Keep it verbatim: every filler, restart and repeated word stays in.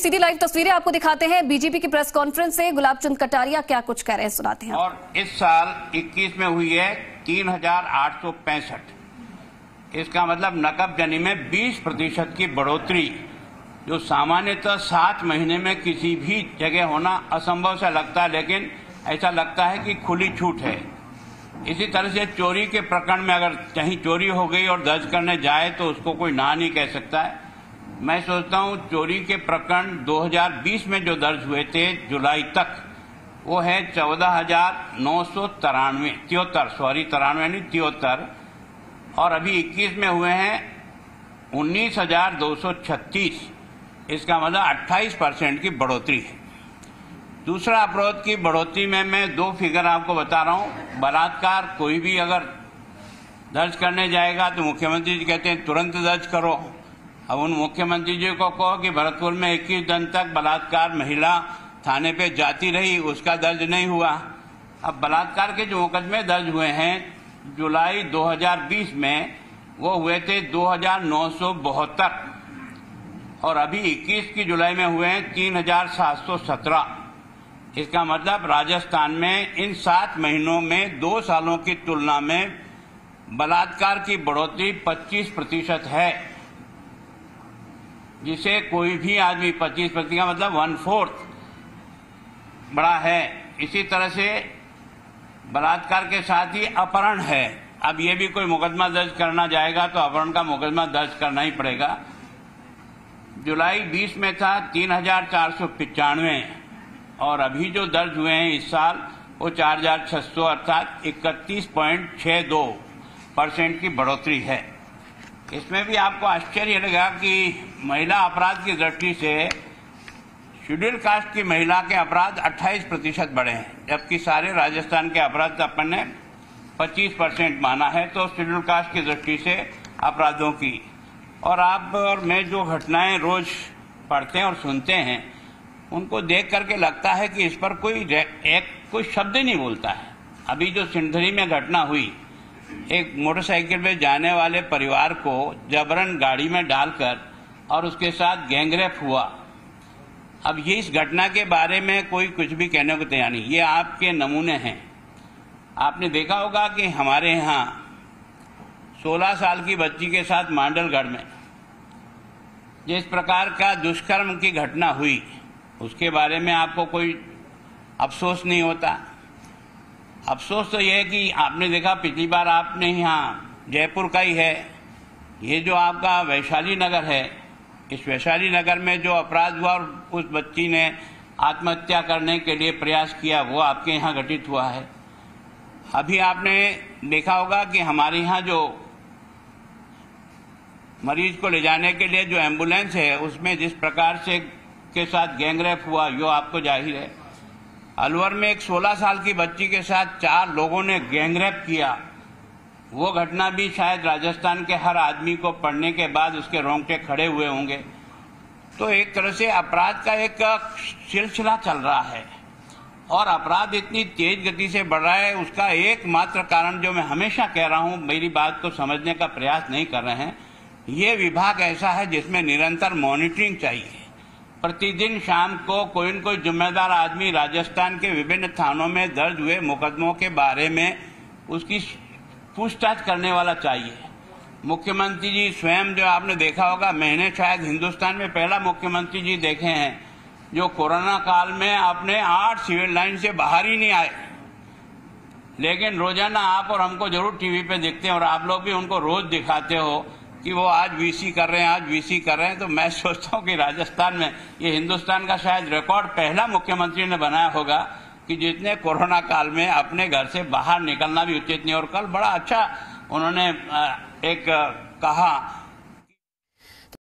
सीधी live तस्वीरें आपको दिखाते हैं बीजेपी की प्रेस कॉन्फ्रेंस से। गुलाब चंद कटारिया क्या कुछ कह रहे हैं, सुनाते हैं। और इस साल इक्कीस में हुई है तीन हजार आठ सौ पैंसठ। इसका मतलब नकबजनी में बीस प्रतिशत की बढ़ोतरी, जो सामान्यतः सात महीने में किसी भी जगह होना असंभव सा लगता है, लेकिन ऐसा लगता है कि खुली छूट है। इसी तरह से चोरी के प्रकरण में अगर कहीं चोरी हो गई और दर्ज करने जाए तो उसको कोई ना नहीं कह सकता है। मैं सोचता हूं चोरी के प्रकरण दो हज़ार बीस में जो दर्ज हुए थे जुलाई तक, वो है चौदह हजार नौ सौ तिरानवे तिहत्तर सॉरी तिरानवे नहीं तिहत्तर, और अभी इक्कीस में हुए हैं उन्नीस हजार दो सौ छत्तीस। इसका मतलब अट्ठाईस परसेंट की बढ़ोतरी है। दूसरा, अपराध की बढ़ोतरी में मैं दो फिगर आपको बता रहा हूं। बलात्कार कोई भी अगर दर्ज करने जाएगा तो मुख्यमंत्री जी कहते हैं तुरंत दर्ज करो। अब उन मुख्यमंत्री जी को कहो कि भरतपुर में इक्कीस दिन तक बलात्कार महिला थाने पे जाती रही, उसका दर्ज नहीं हुआ। अब बलात्कार के जो मुकदमे दर्ज हुए हैं जुलाई दो हज़ार बीस में, वो हुए थे दो हजार नौ सौ बहत्तर, और अभी इक्कीस की जुलाई में हुए हैं तीन हजार सात सौ सत्रह। इसका मतलब राजस्थान में इन सात महीनों में दो सालों की तुलना में बलात्कार की बढ़ोतरी पच्चीस प्रतिशत है, जिसे कोई भी आदमी पच्चीस प्रतिशत का मतलब वन फोर्थ बड़ा है। इसी तरह से बलात्कार के साथ ही अपहरण है। अब ये भी कोई मुकदमा दर्ज करना जाएगा तो अपहरण का मुकदमा दर्ज करना ही पड़ेगा। जुलाई बीस में था तीन हजार चार सौ पिचानवे, और अभी जो दर्ज हुए हैं इस साल वो चार हजार छह सौ अर्थात इकतीस पॉइंट छह दो परसेंट की बढ़ोतरी है। इसमें भी आपको आश्चर्य लगा कि महिला अपराध की दृष्टि से शेड्यूल कास्ट की महिला के अपराध अट्ठाईस प्रतिशत बढ़े हैं, जबकि सारे राजस्थान के अपराध अपन ने पच्चीस परसेंट माना है। तो शेड्यूल कास्ट की दृष्टि से अपराधों की, और आप और मैं जो घटनाएं रोज पढ़ते हैं और सुनते हैं, उनको देख करके लगता है कि इस पर कोई एक कोई शब्द ही नहीं बोलता है। अभी जो सिंधरी में घटना हुई, एक मोटरसाइकिल में जाने वाले परिवार को जबरन गाड़ी में डालकर और उसके साथ गैंगरेप हुआ। अब ये इस घटना के बारे में कोई कुछ भी कहने को तैयार नहीं। ये आपके नमूने हैं। आपने देखा होगा कि हमारे यहाँ सोलह साल की बच्ची के साथ मांडलगढ़ में जिस प्रकार का दुष्कर्म की घटना हुई, उसके बारे में आपको कोई अफसोस नहीं होता। अफसोस तो यह है कि आपने देखा पिछली बार आपने यहाँ जयपुर का ही है, ये जो आपका वैशाली नगर है, इस वैशाली नगर में जो अपराध हुआ और उस बच्ची ने आत्महत्या करने के लिए प्रयास किया, वो आपके यहाँ घटित हुआ है। अभी आपने देखा होगा कि हमारे यहाँ जो मरीज को ले जाने के लिए जो एम्बुलेंस है, उसमें जिस प्रकार से के साथ गैंगरेप हुआ, यो आपको जाहिर है। अलवर में एक सोलह साल की बच्ची के साथ चार लोगों ने गैंगरेप किया, वो घटना भी शायद राजस्थान के हर आदमी को पढ़ने के बाद उसके रोंगटे खड़े हुए होंगे। तो एक तरह से अपराध का एक सिलसिला चल रहा है, और अपराध इतनी तेज गति से बढ़ रहा है, उसका एकमात्र कारण जो मैं हमेशा कह रहा हूं, मेरी बात को समझने का प्रयास नहीं कर रहे हैं, ये विभाग ऐसा है जिसमें निरंतर मॉनिटरिंग चाहिए। प्रतिदिन शाम को कोई न कोई जिम्मेदार आदमी राजस्थान के विभिन्न थानों में दर्ज हुए मुकदमों के बारे में उसकी पूछताछ करने वाला चाहिए। मुख्यमंत्री जी स्वयं, जो आपने देखा होगा, मैंने शायद हिंदुस्तान में पहला मुख्यमंत्री जी देखे हैं जो कोरोना काल में अपने आठ सिविल लाइन से बाहर ही नहीं आए, लेकिन रोजाना आप और हमको जरूर टीवी पे देखते हैं, और आप लोग भी उनको रोज दिखाते हो कि वो आज वीसी कर रहे हैं, आज वीसी कर रहे हैं। तो मैं सोचता हूँ कि राजस्थान में ये हिंदुस्तान का शायद रिकॉर्ड पहला मुख्यमंत्री ने बनाया होगा कि जितने कोरोना काल में अपने घर से बाहर निकलना भी उचित नहीं। और कल बड़ा अच्छा उन्होंने एक कहा